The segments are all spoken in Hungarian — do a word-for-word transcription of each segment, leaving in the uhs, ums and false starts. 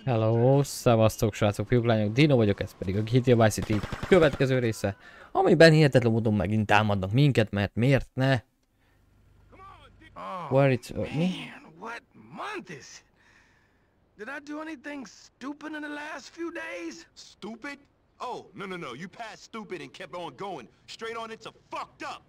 Hello, szevasztok srácok, fiúk, lányok, Dino vagyok, ez pedig a gé té á Vice City következő része, amiben hihetetlen módon megint támadnak minket, mert miért ne? Where it's... Uh, mi? Man, what month is it? Did I do anything stupid in the last few days? Stupid? Oh, no, no, no. You passed stupid and kept on going. Straight on into fucked up.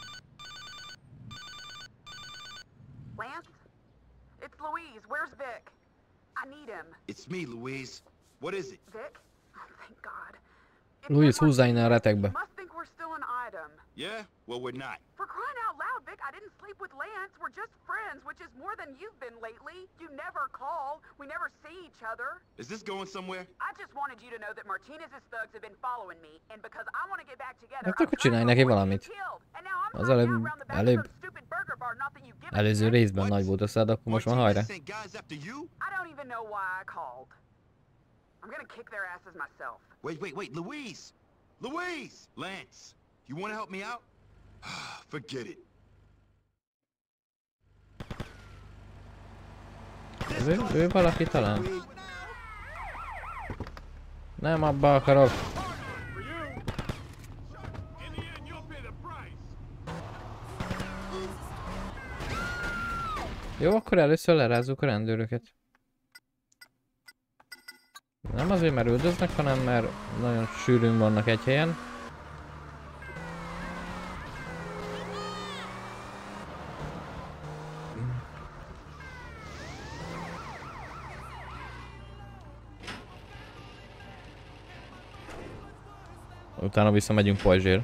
Lance? It's Louise. Where's Vic? I need him. It's me, Louise. What is it? Vic? Oh, thank God. It's Louise, Edward. húzzá innen a retekbe. Must think we're still an item. Yeah? Well, we're not. For crying out loud, Vic, I didn't sleep with Lance. We're just friends, which is more than you've been lately. You never call. We never see each other. Is this going somewhere? I just wanted you to know that Martinez's thugs have been following me, and because I want to get back together, Hát akkor csinálj neki valamit. Az előbb, előbb, előző részben nagy volt a szád, akkor most már hajrá. Martinez sent guys after you? I don't even know why I called. I'm gonna kick their asses myself. Wait, wait, wait. Louise! Louise! Lance, you want to help me out? Forget it. Ő, ő valaki talán? Nem abba akarok. Jó, akkor először lerázzuk a rendőröket. Nem azért, mert üldöznek, hanem mert nagyon sűrűn vannak egy helyen. Utána visszamegyünk Pajzsér.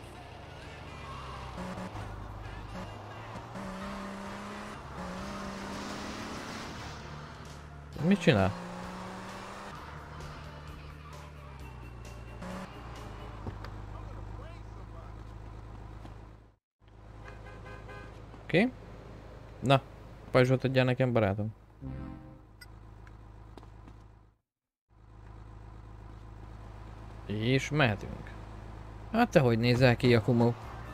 Mit csinál? Oké. Okay. Na, pajzsot adjál nekem, barátom. És mehetünk. Hát te hogy nézel ki, Jakumo?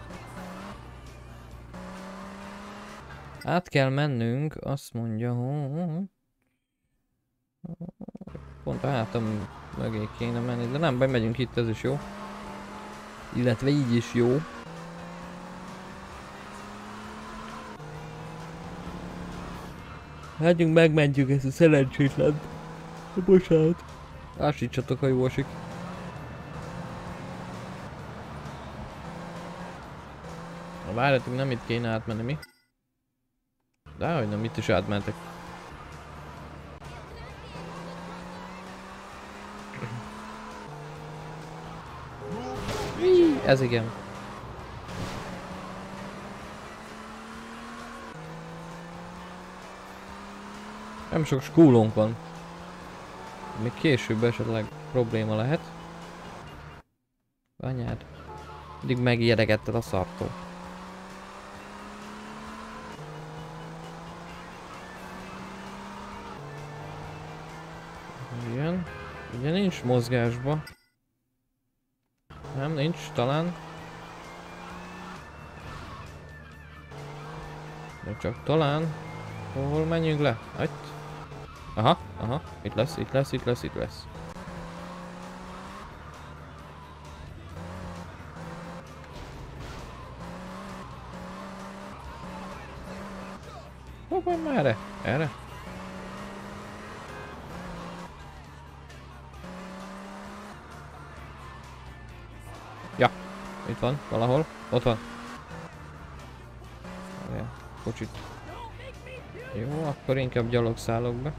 Át kell mennünk, azt mondja, hogy... Pont a hátam mögé kéne menni, de nem baj, megyünk itt, ez is jó. Illetve így is jó. Megyünk, megmentjük ezt a szerencsétlent. Bocsánat. Ásítsatok, ha jó esik. Várjatok, nem itt kéne átmenni, mi? Dehogy nem, itt is átmentek. Ez igen. Nem sok skúlónk van. Még később esetleg probléma lehet. Anyád. Mindig megijedegetted a szartól. Igen. Ugye nincs mozgásba. Nem, nincs, talán. De csak talán. Hol menjünk le? Itt. Aha, aha. Itt lesz, itt lesz, itt lesz, itt lesz. Hova, merre? Erre? Ja, itt van, valahol. Ott van. Várjál, kocsit. Jó, akkor inkább gyalog szállok be.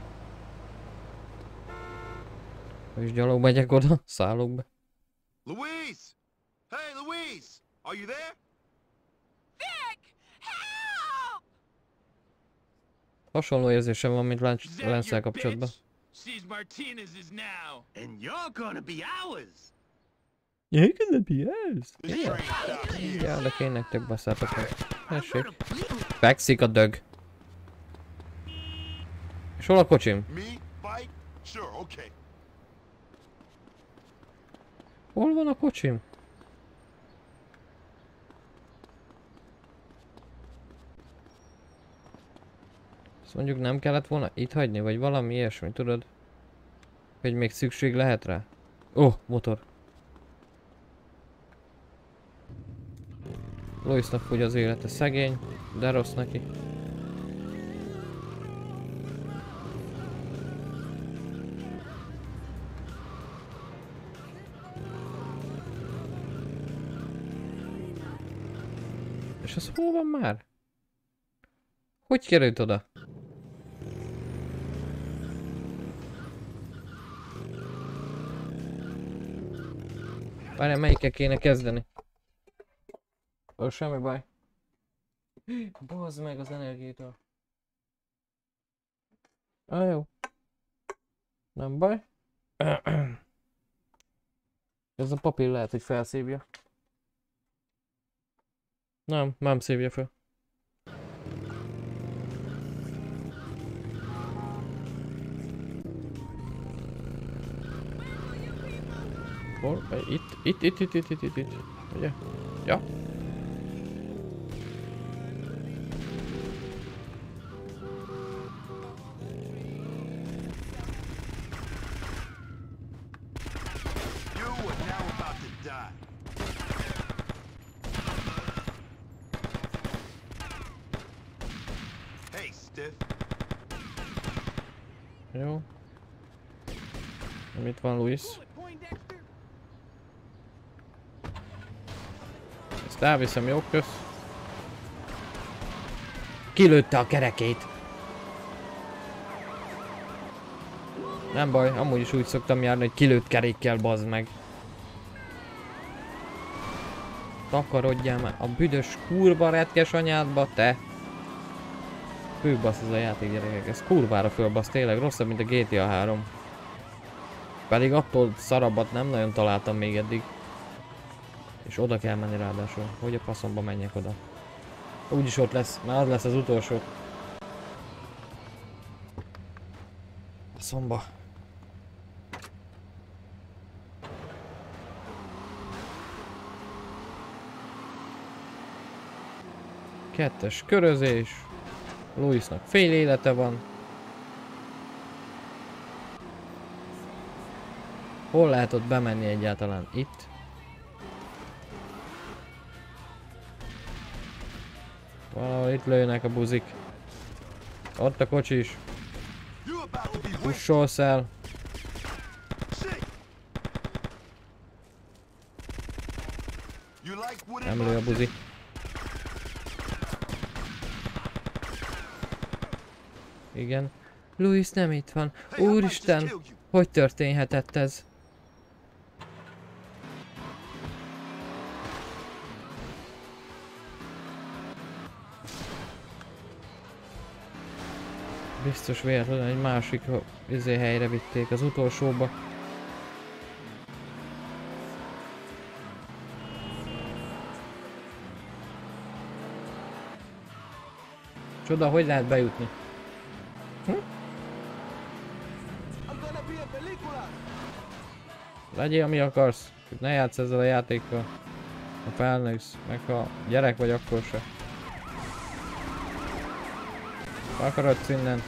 És gyalog megyek oda, szállok be. Louise! Hey, Louise! Are you there? Vic! Help! Hasonló érzésem van, mint Lance-szel kapcsolatban. She's Martinez's now, and you're gonna be ours. You're gonna be ours. This train stops here. Ja, de én nektek basszátok meg. Tessék. Fekszik a dög. És hol a kocsim? Me? Fight? Sure, okay. Hol van a kocsim? Azt mondjuk nem kellett volna itt hagyni, vagy valami ilyesmi, tudod? Hogy még szükség lehet rá? Ó, oh, motor. Loisnak fogy az élete, szegény, de rossz neki. És az hol van már? Hogy került oda? Várjál, melyikkel kéne kezdeni? Ó, semmi baj. Bazd meg az energiától. Ah, jó. Nem baj. Ez a papír lehet, hogy felszívja. Nem, nem szívja fel. Hol? Itt, itt, itt, itt, itt, itt, itt, itt. Ugye? Ja. Jó. Itt van Louis. Ezt elviszem, jó, kösz. Kilőtte a kerekét. Nem baj, amúgy is úgy szoktam járni, hogy kilőtt kerékkel, bazd meg. Takarodjál már a büdös kurva retkes anyádba, te! Főbasz ez a játék, gyerekek, ez kurvára fölbasz, tényleg rosszabb, mint a gé té á három. Pedig attól szarabbat nem nagyon találtam még eddig. És oda kell menni ráadásul, hogy a faszomba menjek oda. Úgyis ott lesz, már az lesz az utolsó. Faszomba. Kettes körözés. Louisnak fél élete van. Hol lehet ott bemenni egyáltalán? Itt? Valahol itt lőnek a buzik. Ott a kocsi is. Pussolsz el. Nem lő a buzi. Igen. Louis nem itt van. Úristen! Hogy történhetett ez? Biztos véletlenül egy másik izé helyre vitték, az utolsóba. Csoda, hogy lehet bejutni? Hm? Legyél, ami akarsz. Ne játsz ezzel a játékkal. Ha felnősz, meg ha gyerek vagy, akkor se. Akarodsz innen.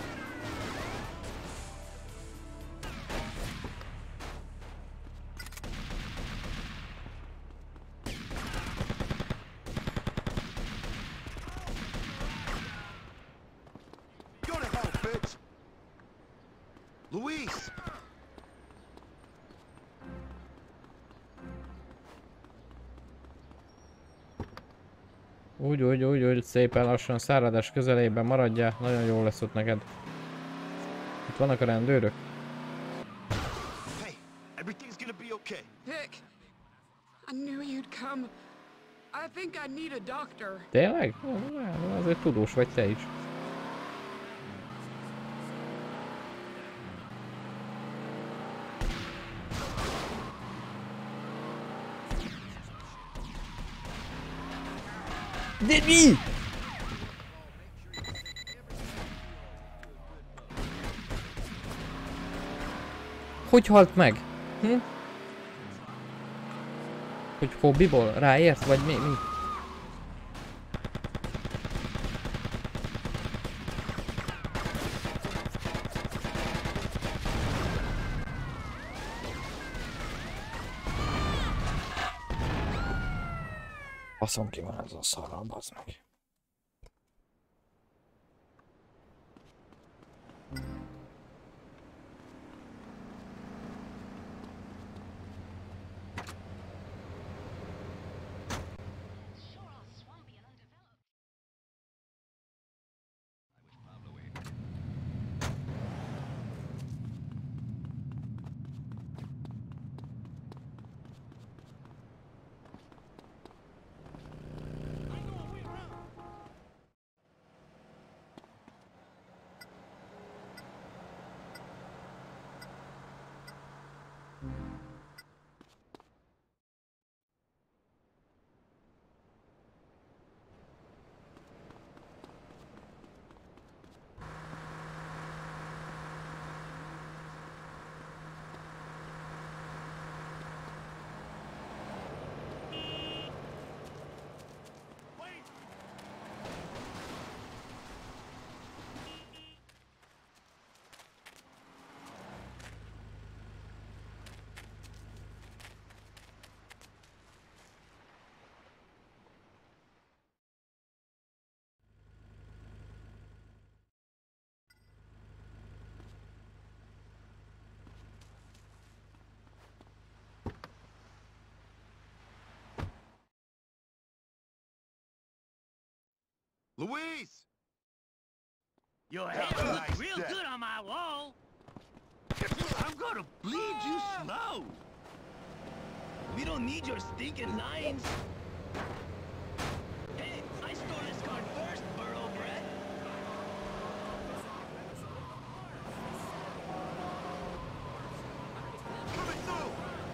Louis! Úgy, úgy, úgy, úgy, szépen lassan száradás közelében maradjál, nagyon jó lesz ott neked. Itt vannak a rendőrök. Hey, everything's gonna be okay. Vic, I knew you'd come. I think I need a doctor. Tényleg? Azért tudós vagy te is. De mi? Hogy halt meg? Hm? Hogy hobbiból? Ráért? Vagy mi? mi? Faszom ki van ez a szarral, bazd meg. Louise! Your hair Oh, looks nice real step. good on my wall. I'm gonna bleed you slow. We don't need your stinking lines. Hey, I stole this card first, Burrow Brett. Coming through!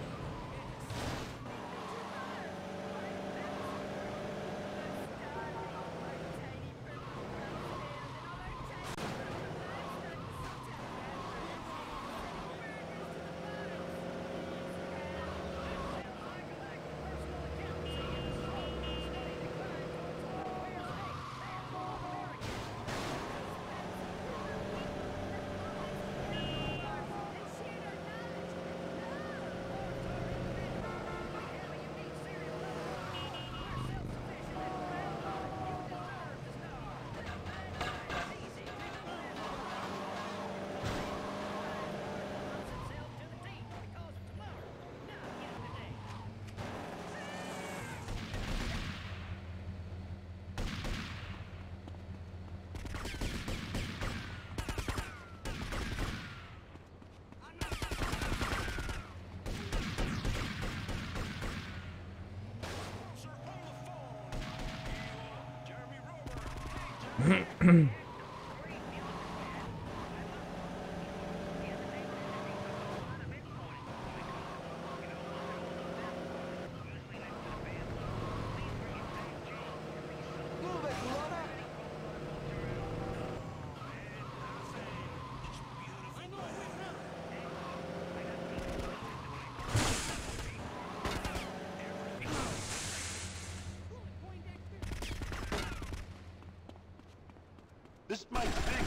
This might sting,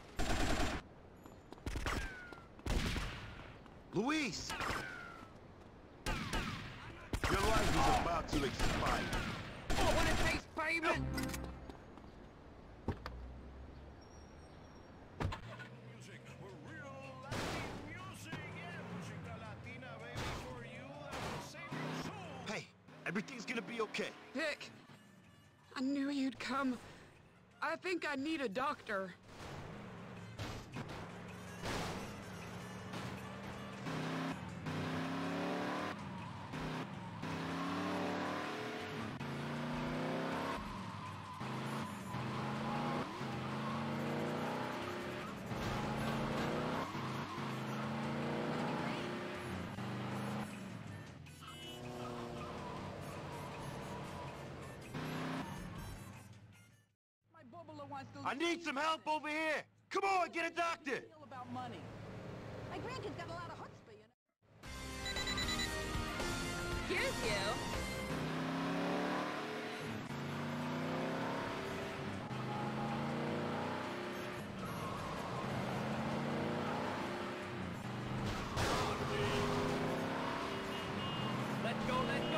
Lou. Luis! Your life is about to expire. Oh, what a taste payment! Hey, everything's gonna be okay. Vic, I knew you'd come. I think I need a doctor. I need some help over here! Come on, get a doctor! About money. My grandkid's got a lot of chutzpah, you know. Here's you. Let go, let